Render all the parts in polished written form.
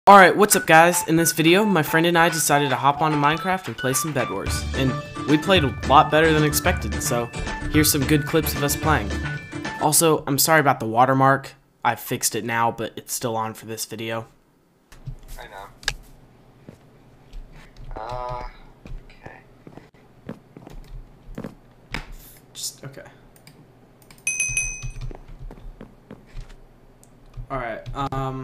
Alright, what's up guys? In this video, my friend and I decided to hop onto Minecraft and play some Bed Wars. And we played a lot better than expected, so here's some good clips of us playing. Also, I'm sorry about the watermark. I fixed it now, but it's still on for this video. I know. Okay. Okay. Alright, Oh,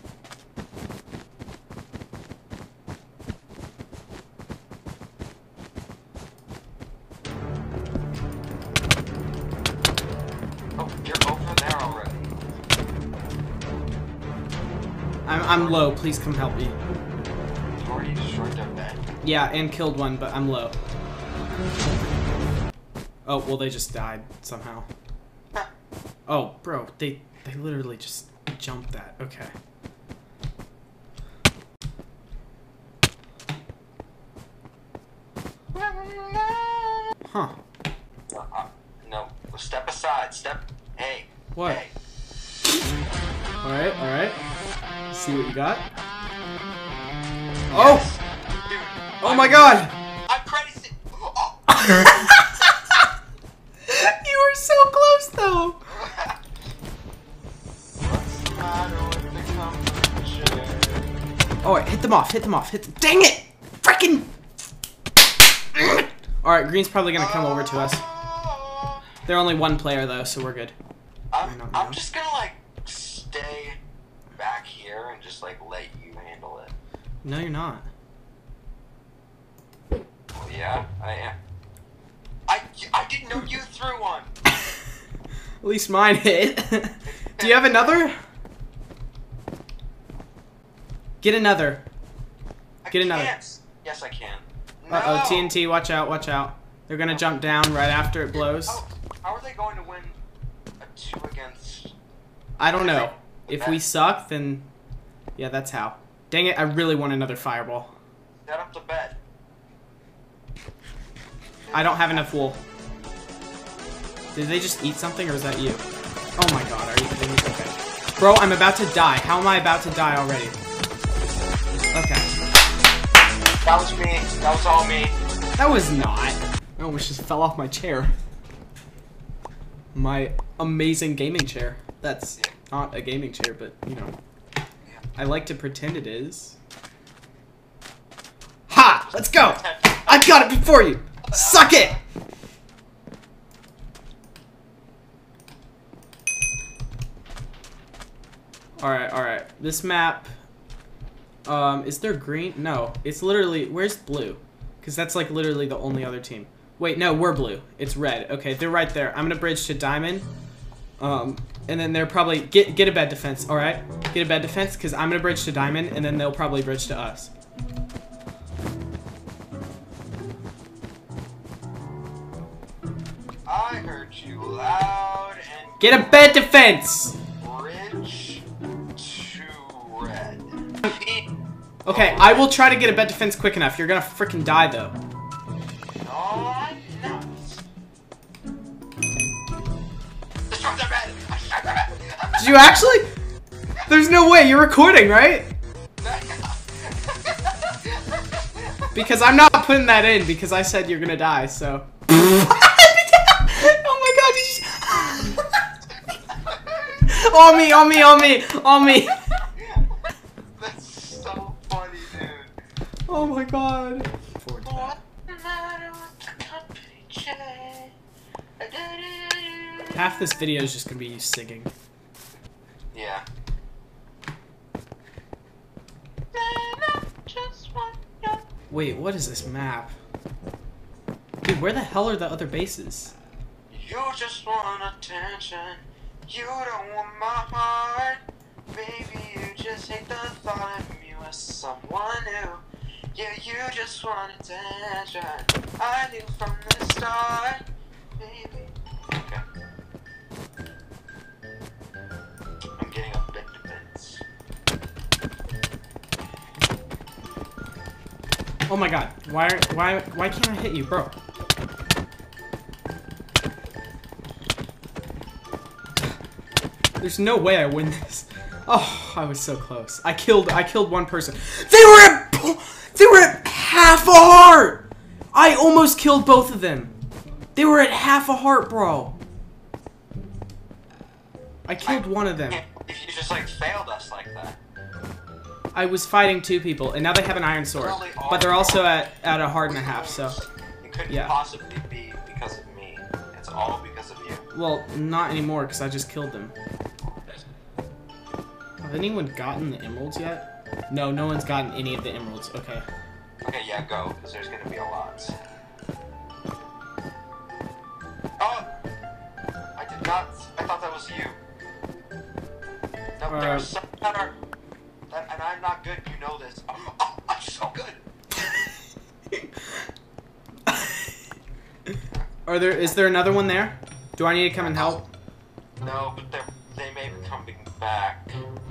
you're over there already. I'm low. Please come help me. You already destroyed their bed? Yeah, and killed one, but I'm low. Oh, well, they just died somehow. Oh, bro, they literally just jumped that. Okay. Huh. No. Step aside. Hey. What? Hey. Alright, alright. See what you got. Oh! Dude, Oh my god! I'm crazy! Oh. You were so close though! What's the matter with the competition? Alright, hit them off, dang it! Frickin'! Alright, green's probably gonna come over to us. They're only one player though, so we're good. I'm just gonna like stay back here and just like let you handle it. No, you're not. Well, yeah, I am. I didn't know you threw one. At least mine hit. Do you have another? Get another. Get another. Yes, I can. No. Uh-oh, TNT, watch out, watch out. They're gonna jump down right after it blows. How are they going to win a 2 against... I don't know. If we suck, then... Yeah, that's how. Dang it, I really want another fireball. Set up the bed. I don't have enough wool. Did they just eat something, or is that you? Oh my god, are you kidding me? Okay. Bro, I'm about to die. How am I about to die already? Okay. That was me. That was all me. That was not. I almost just fell off my chair. My amazing gaming chair. That's not a gaming chair, but, you know. I like to pretend it is. Ha! Let's go! I got it before you! Suck it! Alright, alright. This map... is there green? No. It's literally... Where's blue? Because that's, like, literally the only other team. Wait, no, we're blue. It's red. Okay, they're right there. I'm gonna bridge to diamond. And then they're probably... Get a bed defense, alright? Get a bed defense, because I'm gonna bridge to diamond, and then they'll probably bridge to us. I heard you loud and... Get a bed defense! Bridge to red. Okay, I will try to get a bed defense quick enough. You're gonna freaking die, though. No, I'm not. Destroy their bed! Did you actually? There's no way. You're recording, right? Because I'm not putting that in because I said you're gonna die, so. Oh my god, did you... On me, on me, on me, on me. That's so funny, dude. Oh my god. Half this video is just gonna be you singing. Yeah. Wait, what is this map? Dude, where the hell are the other bases? You just want attention. You don't want my heart. Baby, you just hate the thought of me with someone new. Yeah, you just want attention. I knew from the start. Baby. Okay. I'm getting a bed defense. Oh my god, why can't I hit you, bro? There's no way I win this. Oh, I was so close. I killed one person. They were at half a heart. I almost killed both of them. They were at half a heart, bro. I killed one of them. If you just like failed us like that. I was fighting 2 people, and now they have an iron sword. But they're also at a heart and a half, so. It couldn't Yeah. possibly be because of me. It's all because of you. Well, not anymore, because I just killed them. Have anyone gotten the emeralds yet? No, no one's gotten any of the emeralds. Okay. Okay, yeah, go, because there's gonna be a lot. Oh! I did not. I thought that was you. No, there are some that are. And I'm not good, you know this. Oh, I'm so good! Is there another one there? Do I need to come and help? No, but they may be coming back.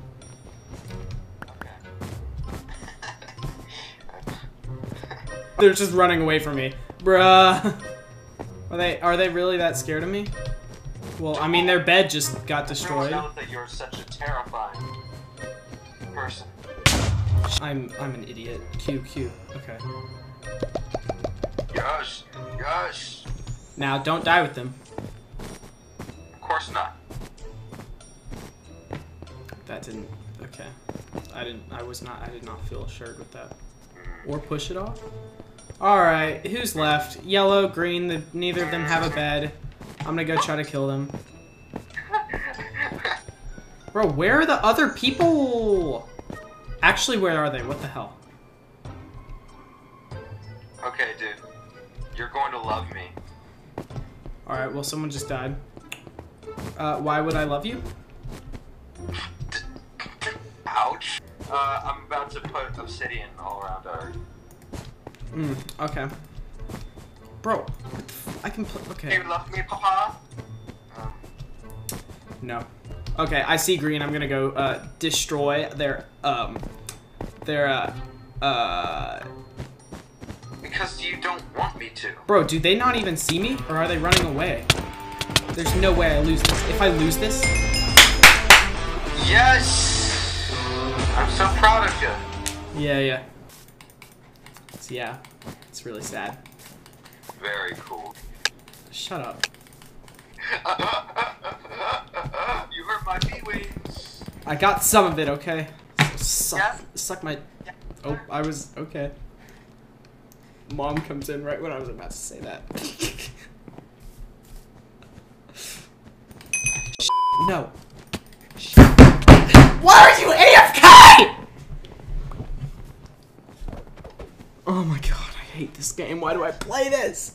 Okay. They're just running away from me. Bruh. Are they really that scared of me? Well, I mean, their bed just got destroyed. I know that you're such a terrifying person. I'm an idiot. Q. Okay. Yes, yes. Now, don't die with them. Of course not. That didn't. Okay. I did not feel assured with that. Or push it off. Alright, who's left? Yellow, green, neither of them have a bed. I'm gonna go try to kill them. Bro, where are the other people? Actually, where are they? What the hell? Okay, dude. You're going to love me. Alright, well, someone just died. Why would I love you? Ouch. I'm about to put obsidian all around our... Okay. Bro, I can play. Okay. You love me, Papa? No. Okay, I see green. I'm gonna go destroy their Because you don't want me to. Bro, do they not even see me, or are they running away? There's no way I lose this. If I lose this, yes. I'm so proud of you. yeah. So yeah, it's really sad. Very cool. Shut up. You hurt my bee wings. I got some of it, okay? So Yes. suck my... Oh, I was... Okay. Mom comes in right when I was about to say that. No. Why are you AFK?! Oh my god, I hate this game. Why do I play this?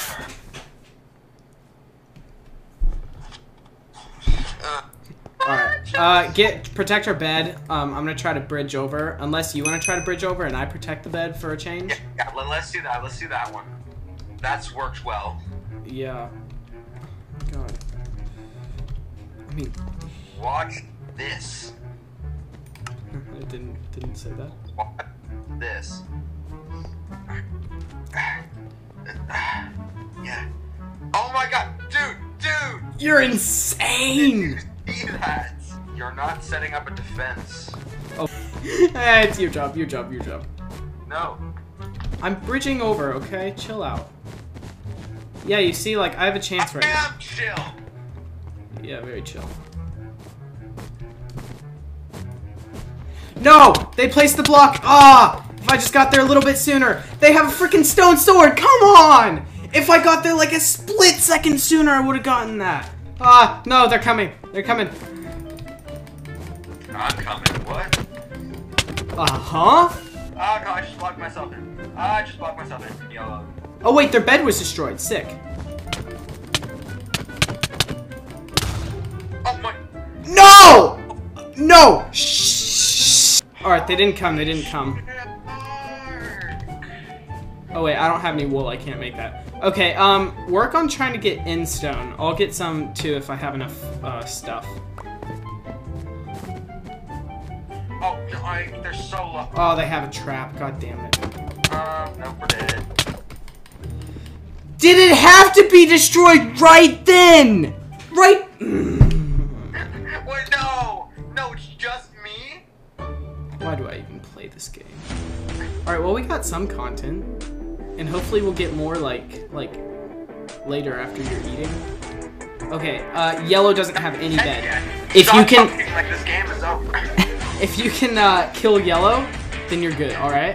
Alright, protect our bed. I'm gonna try to bridge over, unless you wanna try to bridge over and I protect the bed for a change. Yeah, let's do that. Let's do that one. That's worked well. Yeah. God. I mean, watch this. I didn't say that. Watch this. Yeah. Oh my god, dude! You're insane! Did you see that? You're not setting up a defense. Oh, it's your job. No. I'm bridging over, okay? Chill out. Yeah, you see, like, I have a chance right now. I'm chill. Yeah, very chill. No! They placed the block! Ah! If I just got there a little bit sooner. They have a freaking stone sword! Come on! If I got there like a split second sooner, I would have gotten that. Ah, no, they're coming. They're coming. I'm coming. What? Uh-huh? Oh god, I just blocked myself in. Yellow. Oh wait, their bed was destroyed. Sick. Oh my... No! No! Shh. Alright, they didn't come. Oh wait, I don't have any wool. I can't make that. Okay, work on trying to get in stone. I'll get some too if I have enough stuff. Oh, no, they're so low. Oh, they have a trap. God damn it. No, we're dead. Did it have to be destroyed right then? Right? Wait, no! No, it's just this game. Alright, well we got some content. And hopefully we'll get more like later after you're eating. Okay, yellow doesn't have any bed. If you can like this game is over. if you can kill yellow, then you're good, alright?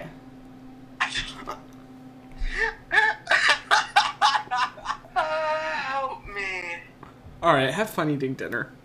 Help me. Alright, have fun eating dinner.